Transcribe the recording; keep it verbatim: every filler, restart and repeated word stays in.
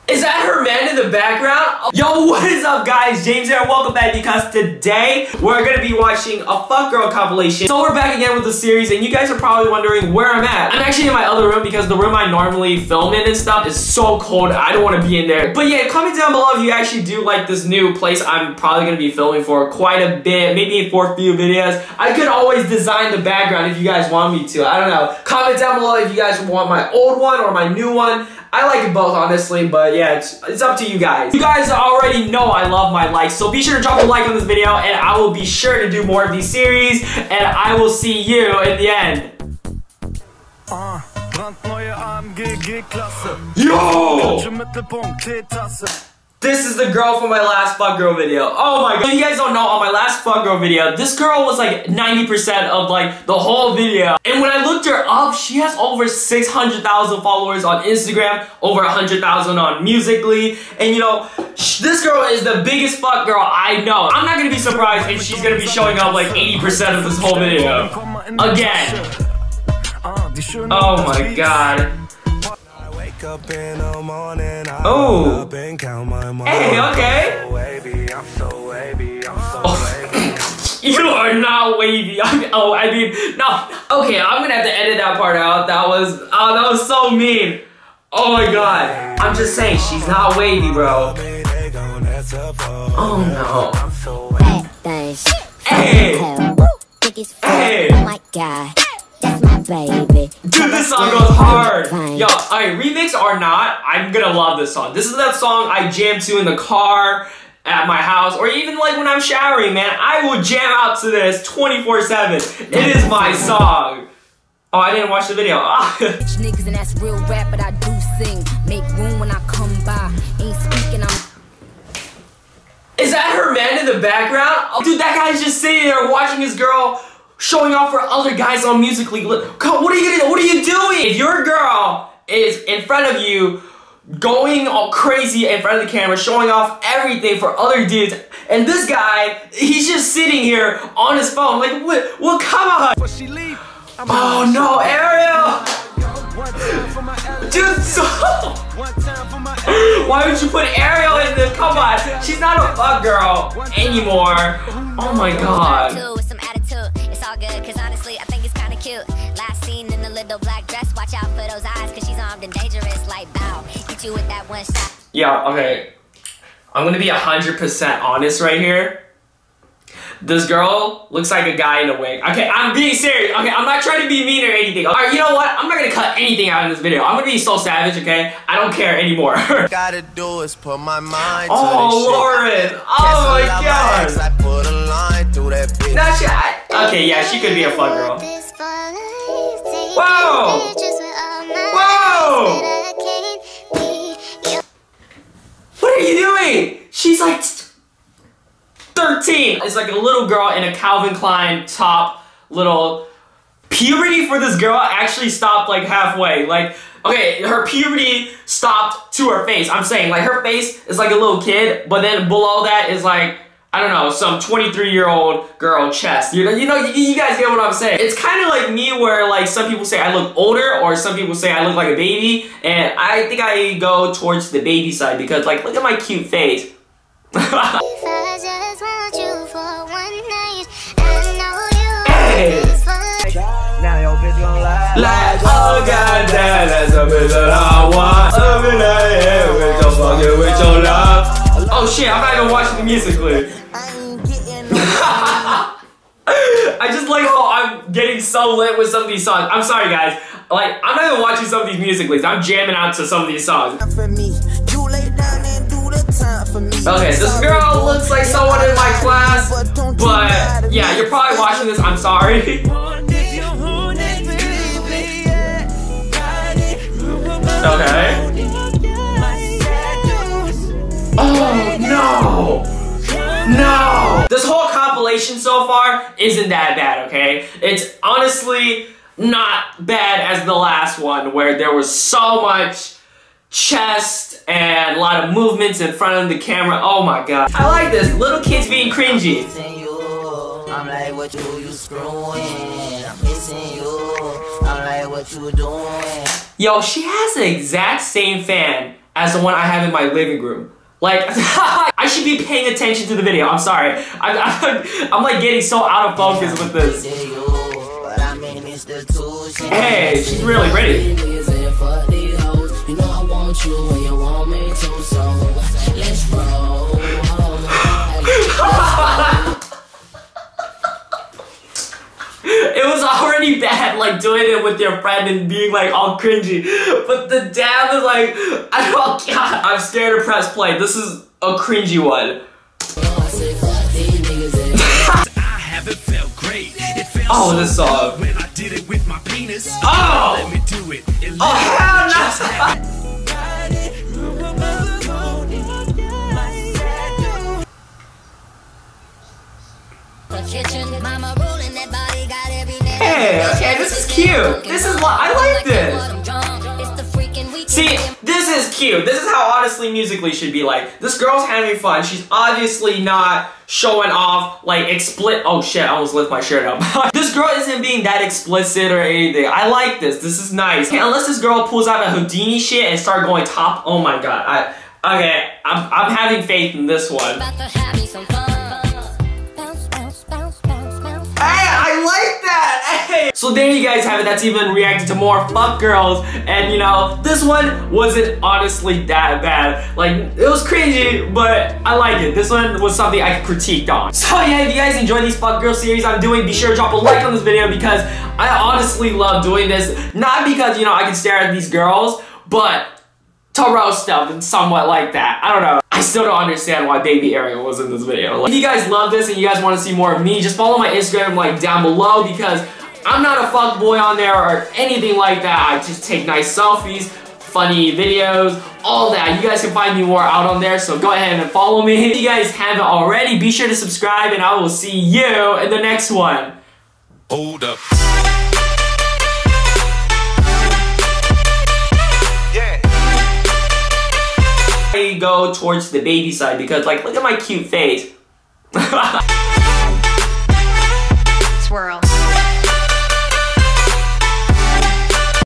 Is that her man in the background? Yo, what is up guys? James here, welcome back because today we're gonna be watching a Fuck Girl compilation. So we're back again with the series and you guys are probably wondering where I'm at. I'm actually in my other room because the room I normally film in and stuff is so cold. I don't want to be in there. But yeah, comment down below if you actually do like this new place I'm probably gonna be filming for quite a bit, maybe for a few videos. I could always design the background if you guys want me to. I don't know. Comment down below if you guys want my old one or my new one. I like it both, honestly, but yeah, it's, it's up to you guys. You guys already know I love my likes, so be sure to drop a like on this video, and I will be sure to do more of these series, and I will see you in the end. Yo! This is the girl from my last Fuck Girl video. Oh my god. If you guys don't know, on my last Fuck Girl video, this girl was like ninety percent of like the whole video. And when I looked her up, she has over six hundred thousand followers on Instagram, over one hundred thousand on Musical.ly. And you know, this girl is the biggest fuck girl I know. I'm not gonna be surprised if she's gonna be showing up like eighty percent of this whole video. Again. Oh my god. Oh, hey, okay. Oh. You are not wavy. I mean, oh, I mean, no. Okay, I'm gonna have to edit that part out. That was, oh, that was so mean. Oh my god. I'm just saying, she's not wavy, bro. Oh no. Hey. Hey. Oh my god. That's my baby. Dude, this song goes hard. Yo, alright, remix or not, I'm gonna love this song. This is that song I jam to in the car, at my house, or even like when I'm showering, man. I will jam out to this twenty-four seven. It is my song. Oh, I didn't watch the video. Niggas and that's real rap, but I do sing. Make room when I come by. Ain't speaking, I'm. Is that her man in the background? Dude, that guy's just sitting there watching his girl showing off for other guys on Musical.ly. What are you gonna? What are you doing? If your girl is in front of you, going all crazy in front of the camera, showing off everything for other dudes, and this guy, he's just sitting here on his phone, like, what? Well, come on. Oh no, Ariel! Dude, so why would you put Ariel in this? Come on, she's not a fuck girl anymore. Oh my god. Good, cause honestly, I think it's kinda cute. Last scene in the little black dress. Watch out for those eyes, cause she's armed and dangerous. Like, bow, hit you with that one shot. Yeah, okay. I'm gonna be one hundred percent honest right here. This girl looks like a guy in a wig. Okay, I'm being serious. Okay, I'm not trying to be mean or anything. Alright, you know what? I'm not gonna cut anything out in this video. I'm gonna be so savage, okay? I don't care anymore. Gotta do is put my mind oh, to Lauren. Oh my god. I put a line through that bitch. Not she, I, okay, yeah, she could be a fun girl. Whoa! Whoa! What are you doing? She's like thirteen. It's like a little girl in a Calvin Klein top. Little puberty for this girl actually stopped like halfway. Like, okay, her puberty stopped to her face. I'm saying, like, her face is like a little kid, but then below that is like, I don't know, some twenty-three year old girl chest. You know, you know, you, you guys get what I'm saying. It's kind of like me where like some people say I look older or some people say I look like a baby. And I think I go towards the baby side because like, look at my cute face. Hey. Now your bitch gon' lie. Like, oh god damn, that's a bitch that I want. I'm in the air with your fucking with your love. Oh shit, I'm not even watching the Musical.ly. I just like how I'm getting so lit with some of these songs. I'm sorry guys. Like, I'm not even watching some of these Musical.lys. I'm jamming out to some of these songs. Okay, this girl looks like someone in my class, but yeah, you're probably watching this. I'm sorry. Okay. Oh no! No! This whole compilation so far isn't that bad, okay? It's honestly not bad as the last one where there was so much chest and a lot of movements in front of the camera. Oh my god. I like this. Little kids being cringy. I'm like, what you, you screwing? I'm missing you. I'm like, what you doing? Yo, she has the exact same fan as the one I have in my living room. Like, I should be paying attention to the video. I'm sorry. I'm, I'm, I'm like getting so out of focus with this. Hey, she's really pretty. It was already bad, like, doing it with your friend and being, like, all cringy. But the dab is like, I don't, God, I'm scared to press play. This is a cringy one. Oh, this song. Oh! Oh, hell no! Hey, okay, this is cute. This is what I like this. See, this is cute. This is how honestly musically should be like. This girl's having fun. She's obviously not showing off like explicit. Oh shit, I almost lift my shirt up. This girl isn't being that explicit or anything. I like this. This is nice. Okay, unless this girl pulls out a Houdini shit and start going top. Oh my god. I okay. I'm I'm having faith in this one. Hey, I like that! Hey! So there you guys have it. That's even reacting to more fuck girls. And you know, this one wasn't honestly that bad. Like, it was cringy, but I like it. This one was something I critiqued on. So yeah, if you guys enjoyed these fuck girl series I'm doing, be sure to drop a like on this video because I honestly love doing this. Not because, you know, I can stare at these girls, but to roast them and somewhat like that. I don't know. I still don't understand why Baby Ariel was in this video. Like, if you guys love this and you guys want to see more of me, just follow my Instagram like down below because I'm not a fuckboy on there or anything like that. I just take nice selfies, funny videos, all that. You guys can find me more out on there, so go ahead and follow me. If you guys haven't already, be sure to subscribe and I will see you in the next one. Hold up. I go towards the baby side because, like, look at my cute face. Swirl.